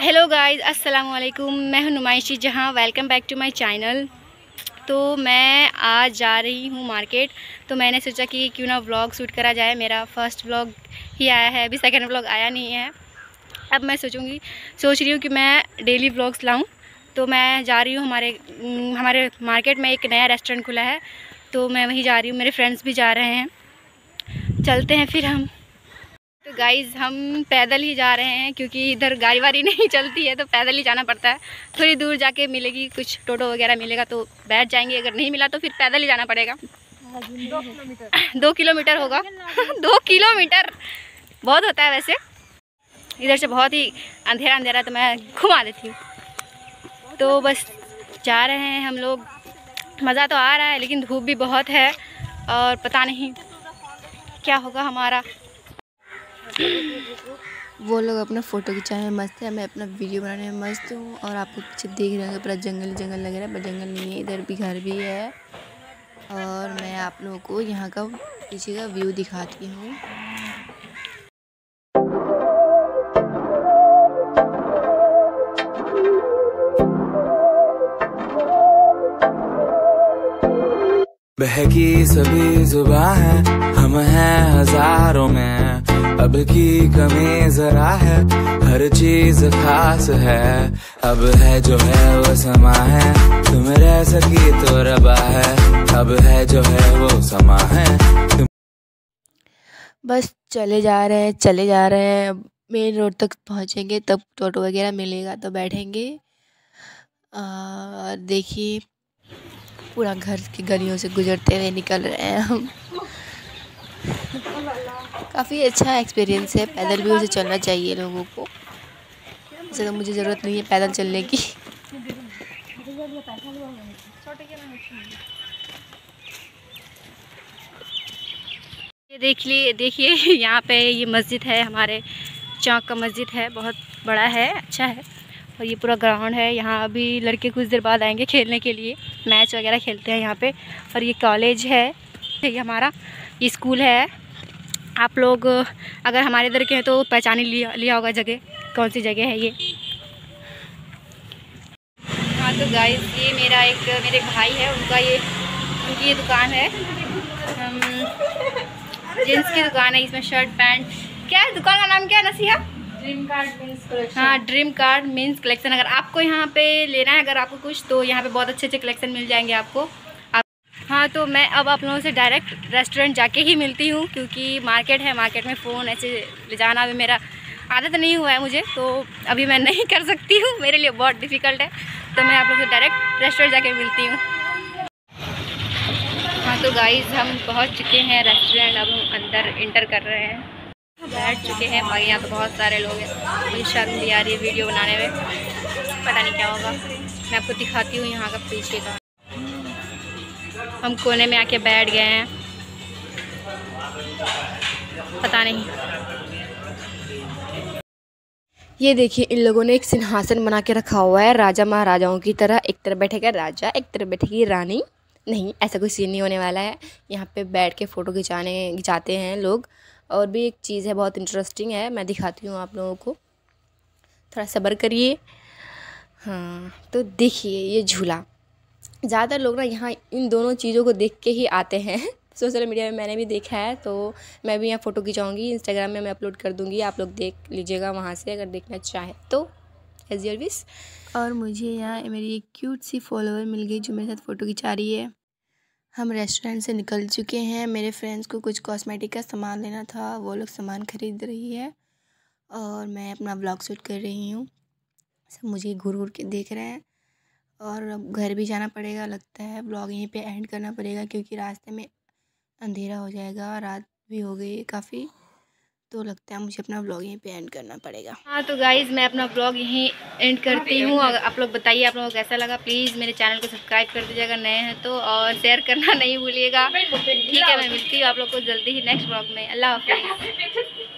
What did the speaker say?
Hello guys, अस्सलाम वालेकुम। मैं हूं नुमाइशी जहां। Welcome back to my channel. तो मैं आज जा रही हूं मार्केट। तो मैंने सोचा कि क्यों ना व्लॉग शूट करा जाए। मेरा फर्स्ट व्लॉग ही आया है, अभी सेकंड व्लॉग आया नहीं है। अब मैं सोच रही हूं कि मैं डेली व्लॉग्स लाऊं। तो मैं जा रही हूं हमारे मार्केट में एक नया रेस्टोरेंट खुला है, तो मैं वहीं जा रही हूँ। मेरे फ्रेंड्स भी जा रहे हैं, चलते हैं फिर हम। तो गाइज़ हम पैदल ही जा रहे हैं क्योंकि इधर गाड़ी वाड़ी नहीं चलती है, तो पैदल ही जाना पड़ता है। थोड़ी दूर जाके मिलेगी, कुछ टोटो वगैरह मिलेगा तो बैठ जाएंगे, अगर नहीं मिला तो फिर पैदल ही जाना पड़ेगा। 2 किलोमीटर होगा। 2 किलोमीटर बहुत होता है वैसे। इधर से बहुत ही अंधेरा अंधेरा, तो मैं घुमा देती हूँ। तो बस जा रहे हैं हम लोग। मज़ा तो आ रहा है लेकिन धूप भी बहुत है और पता नहीं क्या होगा हमारा। वो लोग अपना फ़ोटो खिंचाने में मस्त है, मैं अपना वीडियो बनाने में मस्त हूँ। और आप लोग पीछे देख रहे हैं पूरा जंगल जंगल लग रहा है, पर जंगल नहीं है, इधर भी घर भी है। और मैं आप लोगों को यहाँ का पीछे का व्यू दिखाती हूँ। बहकी सभी जुबां है, हम हैं हजारों में, अब की कमी जरा है, हर चीज खास है। अब है जो है वो समा है, तुम रह सकी तो रबा है। अब है जो है वो समा है। बस चले जा रहे हैं। मेन रोड तक पहुँचेंगे तब टोटो वगैरह मिलेगा तो बैठेंगे। देखिए पूरा घर की गलियों से गुजरते हुए निकल रहे हैं हम। काफ़ी अच्छा एक्सपीरियंस है, पैदल भी उसे चलना चाहिए लोगों को। वैसे तो मुझे ज़रूरत नहीं है पैदल चलने की। ये देखिए यहाँ पे ये मस्जिद है, हमारे चौक का मस्जिद है, बहुत बड़ा है, अच्छा है। और ये पूरा ग्राउंड है, यहाँ अभी लड़के कुछ देर बाद आएंगे खेलने के लिए, मैच वगैरह खेलते हैं यहाँ पे। और ये कॉलेज है, ये हमारा ये स्कूल है। आप लोग अगर हमारे इधर के हैं तो पहचान ही लिया होगा जगह, कौन सी जगह है ये। हाँ तो गाइस ये मेरे भाई है, उनकी ये दुकान है, जींस की दुकान है। इसमें शर्ट पैंट, क्या है दुकान का नाम, क्या है नसीहा? Dream card means collection. हाँ, ड्रीम कार्ड मीन्स कलेक्शन। अगर आपको यहाँ पे लेना है, अगर आपको कुछ, तो यहाँ पे बहुत अच्छे अच्छे कलेक्शन मिल जाएंगे आपको। हाँ तो मैं अब आप लोगों से डायरेक्ट रेस्टोरेंट जाके ही मिलती हूँ, क्योंकि मार्केट है, मार्केट में फ़ोन ऐसे ले जाना अभी मेरा आदत नहीं हुआ है मुझे, तो अभी मैं नहीं कर सकती हूँ, मेरे लिए बहुत डिफ़िकल्ट है। तो मैं आप लोगों से डायरेक्ट रेस्टोरेंट जाके मिलती हूँ। हाँ तो गाइस हम पहुँच चुके हैं रेस्टोरेंट, अब हम अंदर इंटर कर रहे हैं, बैठ चुके हैं। बाकी यहाँ तो बहुत सारे लोग हैं, मुझे शर्म भी आ रही है वीडियो बनाने में, पता नहीं क्या होगा। मैं आपको दिखाती हूँ यहाँ का पीछे का। हम कोने में आके बैठ गए हैं, पता नहीं। ये देखिए इन लोगों ने एक सिंहासन बना के रखा हुआ है राजा महाराजाओं की तरह। एक तरफ बैठेगा राजा, एक तरफ बैठेगी रानी। नहीं, ऐसा कोई सीन नहीं होने वाला है। यहाँ पे बैठ के फ़ोटो खिंचाते हैं लोग। और भी एक चीज़ है, बहुत इंटरेस्टिंग है, मैं दिखाती हूँ आप लोगों को, थोड़ा सब्र करिए। हाँ तो देखिए ये झूला, ज़्यादातर लोग ना यहाँ इन दोनों चीज़ों को देख के ही आते हैं। सोशल मीडिया में मैंने भी देखा है, तो मैं भी यहाँ फ़ोटो खिंचाऊँगी, इंस्टाग्राम में मैं अपलोड कर दूँगी, आप लोग देख लीजिएगा वहाँ से अगर देखना चाहें तो, एज योर विश। और मुझे यहाँ मेरी एक क्यूट सी फॉलोअर मिल गई जो मेरे साथ फ़ोटो खिंचा रही है। हम रेस्टोरेंट से निकल चुके हैं, मेरे फ्रेंड्स को कुछ कॉस्मेटिक का सामान लेना था, वो लोग सामान ख़रीद रही है और मैं अपना व्लॉग शूट कर रही हूँ। सब मुझे घूर घूर के देख रहे हैं। और अब घर भी जाना पड़ेगा, लगता है व्लॉग यहीं पे एंड करना पड़ेगा, क्योंकि रास्ते में अंधेरा हो जाएगा, रात भी हो गई है काफ़ी, तो लगता है मुझे अपना व्लॉग यहीं पे एंड करना पड़ेगा। हाँ तो गाइज़ मैं अपना ब्लॉग यहीं एंड करती हूँ। आप लोग बताइए आप लोगों को कैसा लगा। प्लीज़ मेरे चैनल को सब्सक्राइब कर दीजिएगा नए हैं तो, और शेयर करना नहीं भूलिएगा। ठीक है, मैं मिलती हूँ आप लोग को जल्दी ही नेक्स्ट ब्लॉग में। अल्लाह हाफिज़।